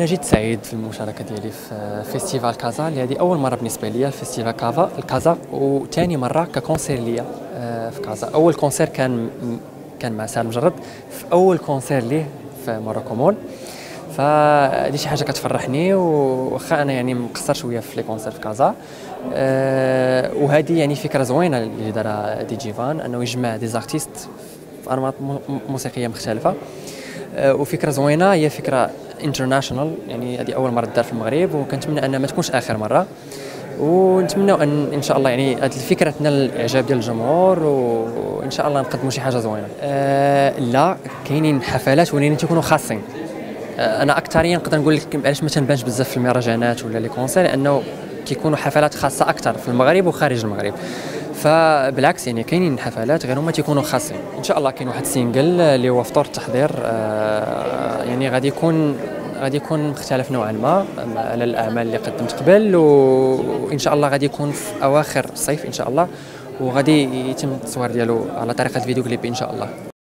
انا جيت سعيد في المشاركه ديالي في فيستيفال كازا اللي هذه اول مره بالنسبه لي فيستيفال كازا وثاني مره ككونسير ليا في كازا. اول كونسير كان مع سالم مجرد في اول كونسير ليه في موروكو مول، فهذه شي حاجه كتفرحني واخا انا يعني مقصر شويه في لي كونسير في كازا. وهذه يعني فكره زوينه اللي دارها دي جيفان انه يجمع دي زارتيست في انماط موسيقيه مختلفه. وفكره زوينه، هي فكره انترناشونال، يعني هذه اول مره دار في المغرب وكنتمنى انها ما تكونش اخر مره، ونتمنوا ان شاء الله يعني هذه الفكره تنال الاعجاب ديال الجمهور وان شاء الله نقدموا شي حاجه زوينه. لا كاينين حفلات ولكن تيكونوا خاصين. انا اكثريا نقدر نقول لك علاش ما تنبانش بزاف في المهرجانات ولا لي كونسير، لانه كيكونوا حفلات خاصه اكثر في المغرب وخارج المغرب. فبالعكس يعني كاينين حفلات غير هما تيكونوا خاصين. ان شاء الله كاين واحد السينجل اللي هو في طور التحضير، يعني غادي يكون مختلف نوعا ما على الاعمال اللي قدمت قبل، وان شاء الله غادي يكون في اواخر الصيف ان شاء الله، وغادي يتم التصوير ديالو على طريقه فيديو كليب ان شاء الله.